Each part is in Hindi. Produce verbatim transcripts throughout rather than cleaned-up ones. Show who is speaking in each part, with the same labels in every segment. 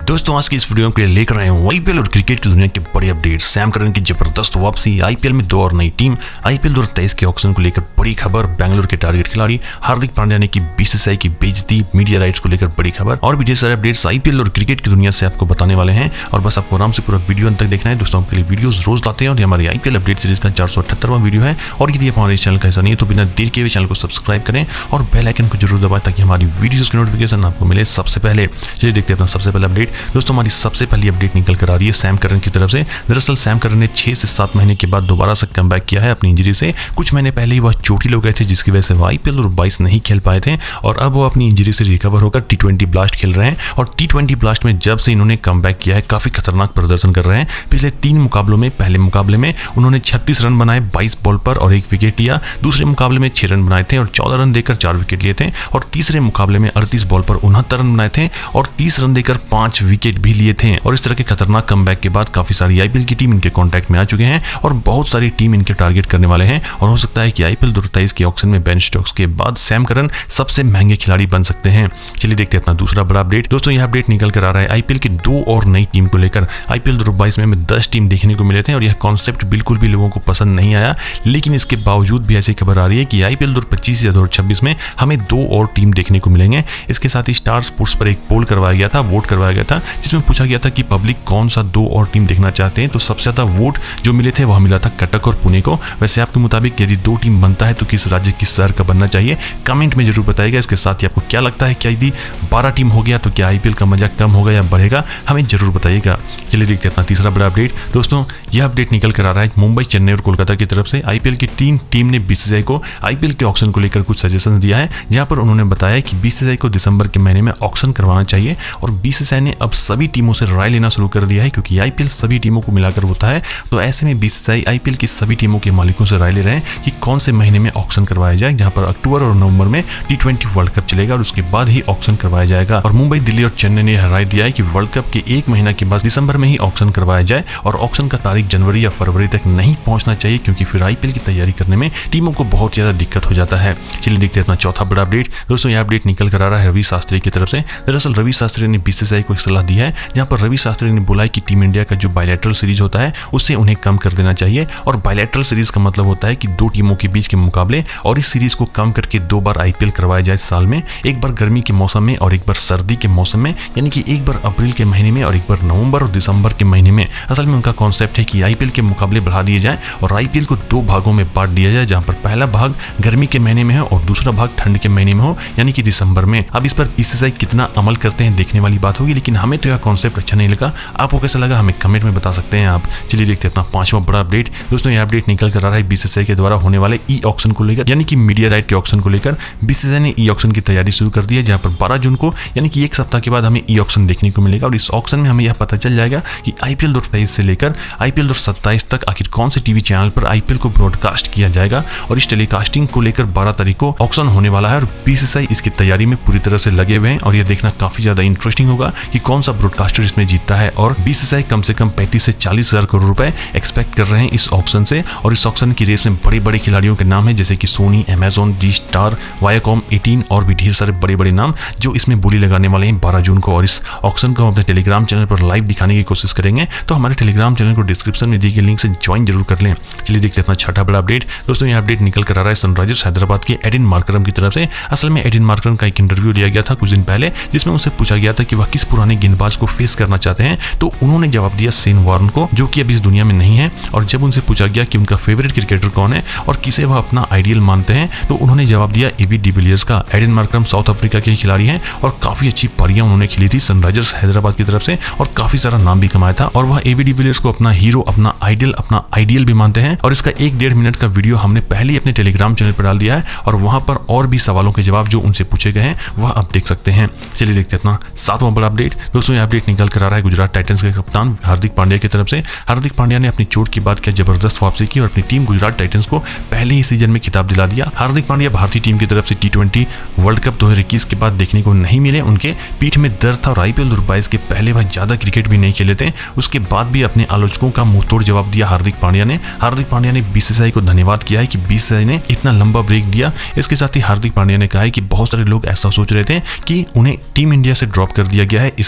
Speaker 1: दोस्तों आज की इस वीडियो के लिए लेकर आए हैं आईपीएल और क्रिकेट की दुनिया के बड़े अपडेट। सैम करन की जबरदस्त वापसी, आईपीएल में दो और नई टीम, आईपीएल दो हज़ार तेईस के ऑक्शन को लेकर बड़ी खबर, बेंगलुरु के टारगेट खिलाड़ी हार्दिक पांड्या ने की बीसीसीआई की बेइज्जती, मीडिया राइट्स को लेकर बड़ी खबर और भी ढेर सारे अपडेट्स आईपीएल और क्रिकेट की दुनिया से आपको बताने वाले हैं। और बस आपको आराम से पूरा वीडियो अंत तक देखना है। दोस्तों आपके लिए वीडियोस रोज लाते हैं और हमारी आईपीएल अपडेट सीरीज का चार सौ अठहत्तरवां वीडियो है। और यदि आप हमारे चैनल का हिस्सा नहीं है तो बिना देर के चैनल को सब्सक्राइब करें और बेल आइकन को जरूर दबाएं ताकि हमारी वीडियोस की नोटिफिकेशन आपको मिले सबसे पहले। चलिए देखते हैं अपना सबसे पहला अपडेट। दोस्तों हमारी सबसे पहली अपडेट निकल कर आ रही है सैम करन की तरफ से। दरअसल सैम करन ने छह से सात महीने के बाद दोबारा से कमबैक किया है अपनी इंजरी से। कुछ महीने पहले ही वह चोटिल हो गए थे जिसकी वजह से वो आईपीएल और बाईस नहीं खेल पाए थे और अब वो अपनी इंजरी से रिकवर होकर टी ट्वेंटी ब्लास्ट खेल रहे हैं। और टी ट्वेंटी ब्लास्ट में जब से इन्होंने कमबैक किया है काफी खतरनाक प्रदर्शन कर रहे हैं। पिछले तीन मुकाबलों में पहले मुकाबले में उन्होंने छत्तीस रन बनाए बाईस बॉल पर और एक विकेट लिया। दूसरे मुकाबले में छह रन बनाए थे और चौदह रन देकर चार विकेट लिए थे। और तीसरे मुकाबले में अड़तीस बॉल पर उनहत्तर रन बनाए थे और तीस रन देकर पांच विकेट भी लिए थे। और इस तरह के खतरनाक कमबैक के बाद काफी सारी आईपीएल की टीम इनके कांटेक्ट में आ चुके हैं और बहुत सारी टीम इनके टारगेट करने वाले हैं। और हो सकता है कि आईपीएल दो हज़ार तेईस के ऑक्शन में बेन स्टोक्स के बाद सैम करन सबसे महंगे खिलाड़ी बन सकते हैं। चलिए देखते हैं अपना दूसरा बड़ा अपडेट। दोस्तों यह अपडेट निकल कर आ रहा है आईपीएल की दो और नई टीम को लेकर। आईपीएल दो हज़ार बाईस में हमें दस टीम देखने को मिले थे और यह कॉन्सेप्ट बिल्कुल भी लोगों को पसंद नहीं आया, लेकिन इसके बावजूद भी ऐसी खबर आ रही है कि आईपीएल दो हज़ार पच्चीस या दो हज़ार छब्बीस में हमें दो और टीम देखने को मिलेंगे। इसके साथ ही स्टार स्पोर्ट्स पर एक पोल करवाया गया था, वोट करवाया गया था, जिसमें पूछा गया था कि पब्लिक कौन सा दो और टीम देखना चाहते हैं। तो सबसे ज्यादा वोट जो मिले थे वह मिला था कटक और पुणे को। वैसे आपके मुताबिक यदि दो टीम बनता है तो किस राज्य किस शहर का बनना चाहिए, कमेंट में जरूर बताइएगा। इसके साथ ही आपको क्या लगता है कि यदि बारह टीम हो गया तो क्या आईपीएल का मजा कम होगा या बढ़ेगा, हमें जरूर बताइएगा। चलिए देखते हैं अपना तीसरा बड़ा अपडेट। दोस्तों यह अपडेट निकल कर आ रहा है मुंबई, चेन्नई और कोलकाता की तरफ से। आईपीएल की तीन टीम ने बीसीसीआई को आईपीएल के ऑक्शन को लेकर कुछ सजेशन दिया है, जहां पर उन्होंने बताया कि बीसीसीआई को दिसंबर के महीने में ऑक्शन करवाना चाहिए। और बीसीसीआई ने अब सभी टीमों से राय लेना शुरू कर दिया है, क्योंकि आईपीएल सभी टीमों को मिलाकर होता है। तो ऐसे में बीसीसीआई आईपीएल की सभी टीमों के मालिकों से राय ले रहे हैं कि कौन से महीने में ऑक्शन करवाया जाए, जहां पर अक्टूबर और नवंबर में टी ट्वेंटी वर्ल्ड कप चलेगा और उसके बाद ही ऑक्शन करवाया जाएगा। और मुंबई, दिल्ली और चेन्नई ने राय दिया है कि वर्ल्ड कप के एक महीना के बाद दिसंबर में ही ऑक्शन करवाया जाए और ऑक्शन का तारीख जनवरी या फरवरी तक नहीं पहुंचना चाहिए, क्योंकि फिर आईपीएल की तैयारी करने में टीमों को बहुत ज्यादा दिक्कत हो जाता है। चलिए देखते हैं अपना चौथा बड़ा अपडेट। दोस्तों यह अपडेट निकल कर आ रहा है रवि शास्त्री की तरफ से। दरअसल रवि शास्त्री ने बीसीसीआई को एक सलाह दी है, जहां पर रवि शास्त्री ने बोला है कि टीम इंडिया का जो बायलैटरल सीरीज होता है उसे उन्हें कम कर देना चाहिए। और बायलैटरल सीरीज का मतलब होता है कि दो टीमों के बीच के मुकाबले, और इस सीरीज को कम करके दो बार आईपीएल करवाया जाए साल में, एक बार गर्मी के मौसम में और एक बार सर्दी के मौसम में, यानी कि एक बार अप्रैल के महीने में और एक बार नवंबर और दिसंबर के महीने में। असल में उनका कॉन्सेप्ट है कि आईपीएल के मुकाबले बढ़ा दिए जाए और आईपीएल को दो भागों में बांट दिया जाए, जहां पर पहला भाग गर्मी के महीने में हो और दूसरा भाग ठंड के महीने में हो, यानी कि दिसंबर में। अब इस पर बीसीसीआई कितना अमल करते हैं देखने वाली बात होगी, लेकिन हमें तो यह कॉन्सेप्ट अच्छा नहीं लगा। आपको कैसा लगा हमें कमेंट में बता सकते हैं आप। चलिए देखते हैं अपना पांचवा बड़ा अपडेट। दोस्तों यह अपडेट निकल कर आ रहा है बीसीसीआई के द्वारा होने वाले ई ऑक्शन को लेकर, यानी कि मीडिया राइट के ऑक्शन को लेकर। बीसीसीआई ने ई ऑक्शन की तैयारी शुरू कर दी है, जहां पर बारह जून को यानी कि एक सप्ताह के बाद हमें ई ऑक्शन देखने को मिलेगा। और इस ऑक्शन में हमें यह पता चल जाएगा कि आईपीएल दो हज़ार तेईस से लेकर आईपीएल दो हज़ार सत्ताईस तक आखिर कौन से टीवी चैनल पर आईपीएल को ब्रॉडकास्ट किया जाएगा। और इस टेलीकास्टिंग को लेकर बारह तारीख को ऑक्शन होने वाला है और बीसीसीआई इसकी तैयारी में पूरी तरह से लगे हुए हैं। और यह देखना काफी ज्यादा इंटरेस्टिंग होगा कि कौन सा ब्रॉडकास्टर इसमें जीतता है। और बीसीसीआई कम से कम पैंतीस से चालीस हजार करोड़ रुपए एक्सपेक्ट कर रहे हैं इस ऑक्शन से। और इस ऑक्शन की रेस में बड़े बड़े खिलाड़ियों के नाम है, जैसे कि Sony, Amazon, Zee Star, Viacom, अठारह और भी ढेर सारे बड़े बड़े नाम जो इसमें बोली लगाने वाले हैं बारह जून को। और इस ऑक्शन को हम अपने टेलीग्राम चैनल पर लाइव दिखाने की कोशिश करेंगे, तो हमारे टेलीग्राम चैनल को डिस्क्रिप्शन में दिए गए लिंक से ज्वाइन जरूर कर लें। चलिए देखते हैं अपना छठा बड़ा अपडेट। दोस्तों यह अपडेट निकल कर आ रहा है सनराइजर्स हैदराबाद के एडिन मार्करम की तरफ से। असल में एडिन मार्करम का एक इंटरव्यू लिया गया था कुछ दिन पहले, जिसमें उनसे पूछा गया था कि वह किस पुराने गेंदबाज को फेस करना चाहते हैं। तो उन्होंने जवाब दिया शेन वॉर्न को, जो कि अब इस दुनिया में नहीं है। और जब उनसे पूछा गया कि उनका फेवरेट क्रिकेटर कौन है और किसे वह अपना आइडियल मानते हैं, तो उन्होंने जवाब दिया एबी डिविलियर्स का। एडिन मार्करम साउथ अफ्रीका के खिलाड़ी हैं और काफी अच्छी पारियां उन्होंने खेली थी सनराइजर्स हैदराबाद की तरफ से और काफी सारा नाम भी कमाया था। और वह एबी डिविलियर्स को अपना हीरो, अपना आइडियल, अपना आइडियल भी मानते हैं। और इसका एक डेढ़ मिनट का वीडियो हमने पहले ही अपने टेलीग्राम चैनल पर डाल दिया है और वहां पर और भी सवालों के जवाब जो उनसे पूछे गए हैं वह आप देख सकते हैं। चलिए देखते हैं अपना सातवां बड़ा अपडेट। दोस्तों यह अपडेट निकल कर आ रहा है गुजरात टाइटंस के कप्तान हार्दिक पांड्या की तरफ से। हार्दिक पांड्या ने अपनी चोट के बाद क्या जबरदस्त वापसी की और अपनी टीम गुजरात टाइटंस को पहले ही सीजन में खिताब दिला दिया। हार्दिक पांड्या भारतीय टीम की तरफ से टी ट्वेंटी वर्ल्ड कप दो हज़ार इक्कीस के बाद देखने को नहीं मिले। उनके पीठ में दर्द था और आईपीएल दो हज़ार बाईस के पहले वह ज्यादा क्रिकेट भी नहीं खेले थे। उसके बाद भी अपने आलोचकों का मुंहतोड़ जवाब दिया हार्दिक पांड्या ने। हार्दिक पांड्या ने बीसीसीआई को धन्यवाद किया है कि बीसीसीआई ने इतना लंबा ब्रेक दिया। इसके साथ ही हार्दिक पांड्या ने कहा है कि बहुत सारे लोग ऐसा सोच रहे थे कि उन्हें टीम इंडिया से ड्रॉप कर दिया गया है, इसलिए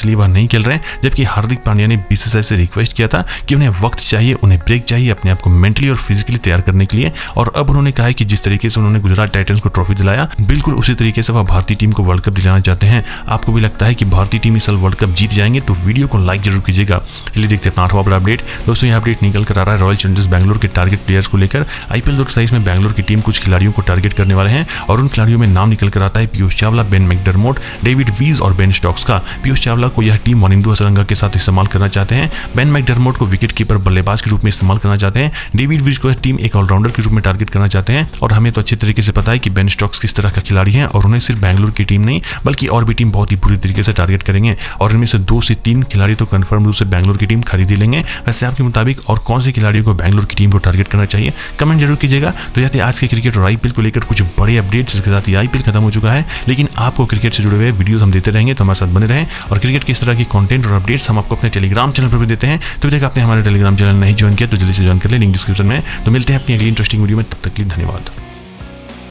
Speaker 1: इसलिए वह नहीं खेल रहे हैं, जबकि हार्दिक पांड्या ने बीसीसीआई से रिक्वेस्ट किया था कि उन्हें वक्त चाहिए, उन्हें ब्रेक चाहिए अपने आप को मेंटली और फिजिकली तैयार करने के लिए। और अब उन्होंने कहा है कि जिस तरीके से उन्होंने गुजरात टाइटंस को ट्रॉफी दिलाया, बिल्कुल उसी तरीके से वह भारतीय टीम को वर्ल्ड कप दिलाना चाहते हैं। आपको भी लगता है कि भारतीय टीम इस साल वर्ल्ड कप जीत जाएंगे? तो वीडियो को लाइक जरूर कीजिएगा। चलिए देखते हैं आठवां बड़ा अपडेट। दोस्तों ये अपडेट निकल कर आ रहा है रॉयल चैलेंजर्स बैंगलोर के टारगेट प्लेयर्स को लेकर। आईपीएल दो हज़ार तेईस में बैंगलोर की टीम कुछ खिलाड़ियों को टारगेट करने वाले हैं और उन खिलाड़ियों में नाम निकल कर आता है Piyush Chawla, Ben McDermott, David Wiese और बेन स्टोक्स का। पीयूष चावला को यह टीम मनिंदु हसरंगा के साथ इस्तेमाल करना चाहते हैं। बेन मैकडरमोट को विकेट कीपर बल्लेबाज के रूप में इस्तेमाल करना चाहते हैं। डेविड वीज को यह टीम एक ऑलराउंडर के रूप में टारगेट करना चाहते हैं। और हमें तो अच्छी तरीके से पता है कि बेन स्टोक्स किस तरह का खिलाड़ी है और उन्हें सिर्फ बैंगलोर की टीम नहीं बल्कि और भी टीम बहुत ही बुरी तरीके से टारगेट करेंगे और इनमें से दो से तीन खिलाड़ी तो कंफर्म रूप से बैंगलोर की टीम खरीद लेंगे। वैसे आपके मुताबिक और कौन से खिलाड़ियों को बैंगलोर की टीम को टारगेट करना चाहिए, कमेंट जरूर कीजिएगा। तो यह थे आज के क्रिकेट और आईपीएल को लेकर कुछ बड़े अपडेट्स। इसके साथ ही आईपीएल खत्म हो चुका है, लेकिन आपको क्रिकेट से जुड़े हुए वीडियोस हम देते रहेंगे, तो हमारे साथ बने रहें। और क्रिकेट के इस तरह की कंटेंट और अपडेट्स हम आपको अपने टेलीग्राम चैनल पर भी देते हैं। तो अभी तक आपने हमारे टेलीग्राम चैनल नहीं ज्वाइन किया तो जल्दी से ज्वाइन कर ले, लिंक डिस्क्रिप्शन में। तो मिलते हैं अपनी अगली इंटरेस्टिंग वीडियो में, तब तक के लिए धन्यवाद।